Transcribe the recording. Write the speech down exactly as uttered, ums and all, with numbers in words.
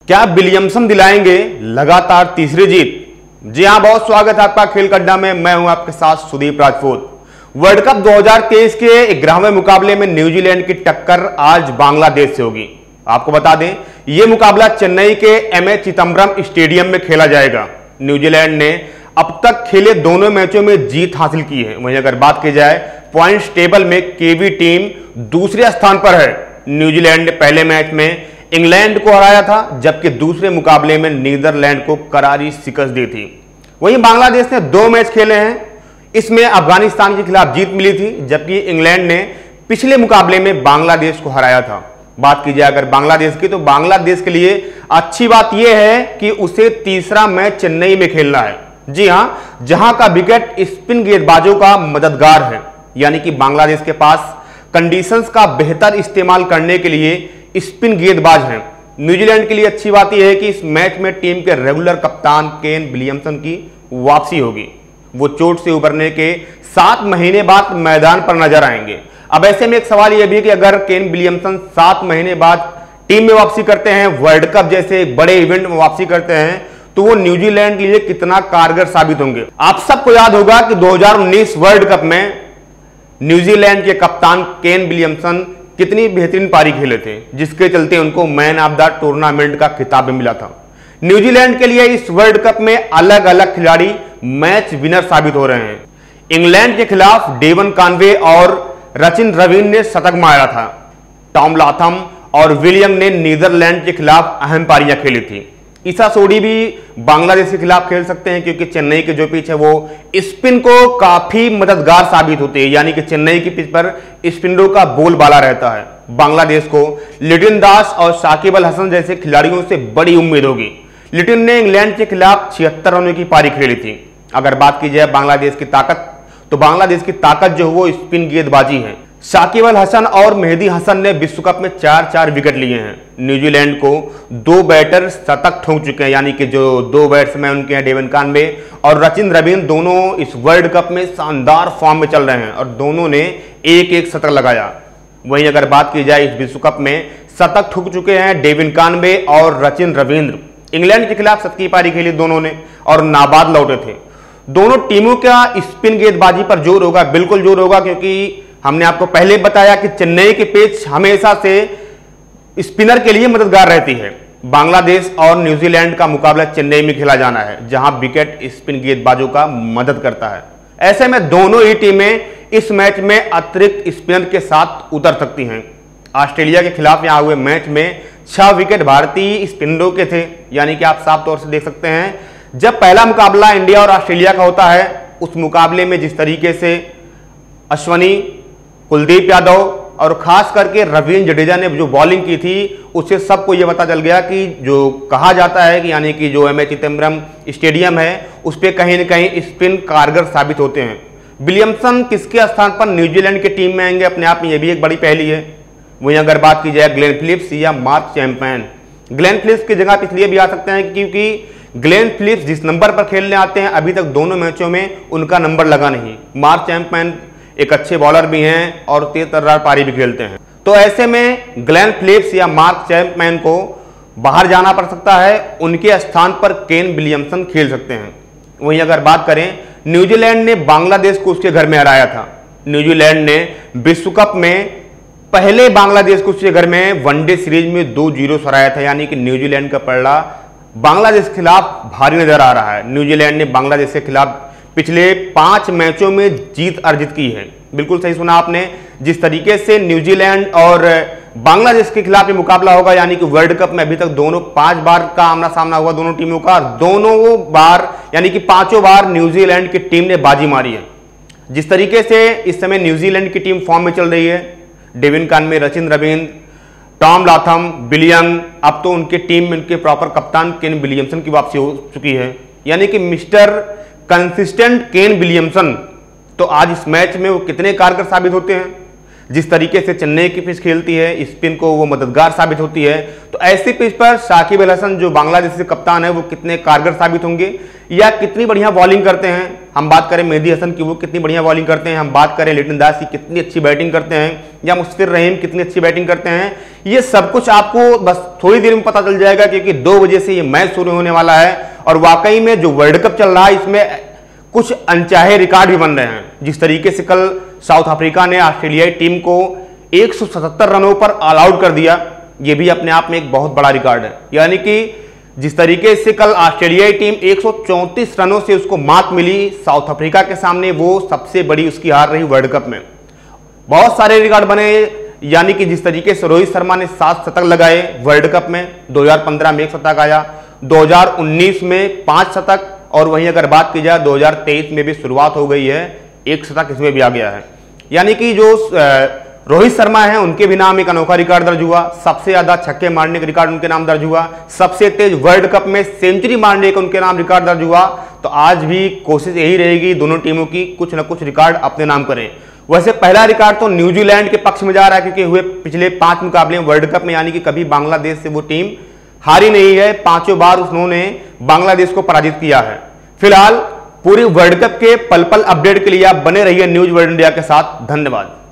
क्या विलियमसन दिलाएंगे लगातार तीसरी जीत? जी हां, बहुत स्वागत है आपका खेल का अड्डा में। मैं हूं आपके साथ सुदीप राजपूत। वर्ल्ड कप दो हज़ार तेईस के ग्यारहवें मुकाबले में न्यूजीलैंड की टक्कर आज बांग्लादेश से होगी। आपको बता दें, यह मुकाबला चेन्नई के एम ए चिदम्बरम स्टेडियम में खेला जाएगा। न्यूजीलैंड ने अब तक खेले दोनों मैचों में जीत हासिल की है। वहीं अगर बात की जाए पॉइंट्स टेबल में, केवी टीम दूसरे स्थान पर है। न्यूजीलैंड ने पहले मैच में इंग्लैंड को हराया था, जबकि दूसरे मुकाबले में नीदरलैंड को करारी शिकस्त दी थी। वहीं बांग्लादेश ने दो मैच खेले हैं, इसमें अफगानिस्तान के खिलाफ जीत मिली थी, जबकि इंग्लैंड ने पिछले मुकाबले में बांग्लादेश को हराया था। बात की जाए अगर बांग्लादेश की, तो बांग्लादेश के लिए अच्छी बात यह है कि उसे तीसरा मैच चेन्नई में खेलना है। जी हां, जहां का विकेट स्पिन गेंदबाजों का मददगार है, यानी कि बांग्लादेश के पास कंडीशंस का बेहतर इस्तेमाल करने के लिए स्पिन गेंदबाज हैं। न्यूजीलैंड के लिए अच्छी बात यह है कि इस मैच में टीम के रेगुलर कप्तान केन विलियमसन की वापसी होगी। वो चोट से उबरने के सात महीने बाद मैदान पर नजर आएंगे। अब ऐसे में एक सवाल यह भी है कि अगर केन विलियमसन सात महीने बाद टीम में वापसी करते हैं, वर्ल्ड कप जैसे एक बड़े इवेंट में वापसी करते हैं, तो वो न्यूजीलैंड के लिए कितना कारगर साबित होंगे। आप सबको याद होगा कि दो हज़ार उन्नीस वर्ल्ड कप में न्यूजीलैंड के कप्तान केन विलियमसन कितनी बेहतरीन पारी खेले थे, जिसके चलते उनको मैन ऑफ द टूर्नामेंट का खिताब भी मिला था। न्यूजीलैंड के लिए इस वर्ल्ड कप में अलग अलग खिलाड़ी मैच विनर साबित हो रहे हैं। इंग्लैंड के खिलाफ डेवन कॉनवे और रचिन रवीन ने शतक मारा था। टॉम लाथम और विलियम ने नीदरलैंड के खिलाफ अहम पारियां खेली थी। ईसा सोडी भी बांग्लादेश के खिलाफ खेल सकते हैं, क्योंकि चेन्नई के जो पिच है वो स्पिन को काफी मददगार साबित होती है, यानी कि चेन्नई की पिच पर स्पिनरों का बोलबाला रहता है। बांग्लादेश को लिटिन दास और साकिब अल हसन जैसे खिलाड़ियों से बड़ी उम्मीद होगी। लिटिन ने इंग्लैंड के खिलाफ छिहत्तर रनों की पारी खेली थी। अगर बात की जाए बांग्लादेश की ताकत, तो बांग्लादेश की ताकत जो वो स्पिन गेंदबाजी है। साकिब अल हसन और मेहदी हसन ने विश्व कप में चार चार विकेट लिए हैं। न्यूजीलैंड को दो बैटर शतक ठोक चुके हैं, यानी कि जो दो बैट्समैन उनके हैं डेवन कॉनवे और रचिन रवीन, दोनों इस वर्ल्ड कप में शानदार फॉर्म में चल रहे हैं और दोनों ने एक एक शतक लगाया। वहीं अगर बात की जाए इस विश्व कप में शतक ठोक चुके हैं डेवन कॉनवे और रचिन रवींद्र। इंग्लैंड के खिलाफ शतकीय पारी खेली दोनों ने और नाबाद लौटे थे। दोनों टीमों का स्पिन गेंदबाजी पर जोर होगा, बिल्कुल जोर होगा, क्योंकि हमने आपको पहले बताया कि चेन्नई की पिच हमेशा से स्पिनर के लिए मददगार रहती है। बांग्लादेश और न्यूजीलैंड का मुकाबला चेन्नई में खेला जाना है, जहां विकेट स्पिन गेंदबाजों का मदद करता है। ऐसे में दोनों ही टीमें इस मैच में अतिरिक्त स्पिनर के साथ उतर सकती हैं। ऑस्ट्रेलिया के खिलाफ यहां हुए मैच में छह विकेट भारतीय स्पिनरों के थे, यानी कि आप साफ तौर से देख सकते हैं, जब पहला मुकाबला इंडिया और ऑस्ट्रेलिया का होता है, उस मुकाबले में जिस तरीके से अश्विनी, कुलदीप यादव और खास करके रवींद्र जडेजा ने जो बॉलिंग की थी, उससे सबको यह पता चल गया कि जो कहा जाता है कि यानी कि जो एम ए चिदम्बरम स्टेडियम है, उस पर कहीं न कहीं स्पिन कारगर साबित होते हैं। विलियमसन किसके स्थान पर न्यूजीलैंड की टीम में आएंगे, अपने आप में यह भी एक बड़ी पहली है। वहीं अगर बात की जाए ग्लेन फिलिप्स या मार्क चैंपमैन, ग्लेन फिलिप्स की जगह इसलिए भी आ सकते हैं क्योंकि ग्लेन फिलिप्स जिस नंबर पर खेलने आते हैं, अभी तक दोनों मैचों में उनका नंबर लगा नहीं। मार्क चैंपमैन एक अच्छे बॉलर भी हैं और तेज तर्रार पारी भी खेलते हैं। तो ऐसे में ग्लेन फिलिप्स या मार्क चैंपमैन को बाहर जाना पड़ सकता है, उनके स्थान पर केन विलियमसन खेल सकते हैं। वहीं अगर बात करें, न्यूजीलैंड ने बांग्लादेश को उसके घर में हराया था। न्यूजीलैंड ने विश्व कप में पहले बांग्लादेश को उसके घर में वनडे सीरीज में दो जीरो से हराया था, यानी कि न्यूजीलैंड का पलड़ा बांग्लादेश के खिलाफ भारी नजर आ रहा है। न्यूजीलैंड ने बांग्लादेश के खिलाफ पिछले पांच मैचों में जीत अर्जित की है। बिल्कुल सही सुना आपने। जिस तरीके से न्यूजीलैंड और बांग्लादेश के खिलाफ ये मुकाबला होगा, यानी कि वर्ल्ड कप में अभी तक दोनों पांच बार का आमना सामना हुआ दोनों टीमों का, दोनों बार यानी कि पांचों बार न्यूजीलैंड की टीम ने बाजी मारी है। जिस तरीके से इस समय न्यूजीलैंड की टीम फॉर्म में चल रही है, Devon Conway, Rachin Ravindra, Tom Latham, William, अब तो उनके टीम में उनके प्रॉपर कप्तान केन विलियमसन की वापसी हो चुकी है, यानी कि मिस्टर कंसिस्टेंट केन विलियमसन। तो आज इस मैच में वो कितने कारगर साबित होते हैं। जिस तरीके से चेन्नई की पिच खेलती है, स्पिन को वो मददगार साबित होती है, तो ऐसी पिच पर साकिब अल हसन जो बांग्लादेश के कप्तान है, वो कितने कारगर साबित होंगे या कितनी बढ़िया बॉलिंग करते हैं, हम बात करें मेहदी हसन की, वो कितनी बढ़िया बॉलिंग करते हैं, हम बात करें लिटन दास की कितनी अच्छी बैटिंग करते हैं, या मुस्फिर रहीम कितनी अच्छी बैटिंग करते हैं, ये सब कुछ आपको बस थोड़ी देर में पता चल जाएगा, क्योंकि दो बजे से ये मैच शुरू होने वाला है। और वाकई में जो वर्ल्ड कप चल रहा है इसमें कुछ अनचाहे रिकॉर्ड भी बन रहे हैं। जिस तरीके से कल साउथ अफ्रीका ने ऑस्ट्रेलियाई टीम को एक सौ सतहत्तर रनों पर ऑल आउट कर दिया, यह भी अपने आप में एक बहुत बड़ा रिकॉर्ड है। यानी कि जिस तरीके से कल ऑस्ट्रेलियाई टीम एक सौ चौंतीस रनों से उसको मात मिली साउथ अफ्रीका के सामने, वो सबसे बड़ी उसकी हार रही वर्ल्ड कप में। बहुत सारे रिकॉर्ड बने, यानी कि जिस तरीके से रोहित शर्मा ने सात शतक लगाए वर्ल्ड कप में, दो हज़ार पंद्रह में एक शतक आया, दो हज़ार उन्नीस में पांच शतक, और वहीं अगर बात की जाए दो हज़ार तेईस में भी शुरुआत हो गई है, एक शतक इसमें भी आ गया है। यानी कि जो रोहित शर्मा हैं उनके भी नाम एक अनोखा रिकॉर्ड दर्ज हुआ, सबसे ज्यादा छक्के मारने का रिकॉर्ड उनके नाम दर्ज हुआ, सबसे तेज वर्ल्ड कप में सेंचुरी मारने का उनके नाम रिकॉर्ड दर्ज हुआ। तो आज भी कोशिश यही रहेगी दोनों टीमों की, कुछ ना कुछ रिकॉर्ड अपने नाम करें। वैसे पहला रिकॉर्ड तो न्यूजीलैंड के पक्ष में जा रहा है, क्योंकि हुए पिछले पांच मुकाबले वर्ल्ड कप में, यानी कि कभी बांग्लादेश से वो टीम हारी नहीं है, पांचों बार उन्होंने बांग्लादेश को पराजित किया है। फिलहाल पूरी वर्ल्ड कप के पल पल अपडेट के लिए आप बने रहिए न्यूज वर्ल्ड इंडिया के साथ। धन्यवाद।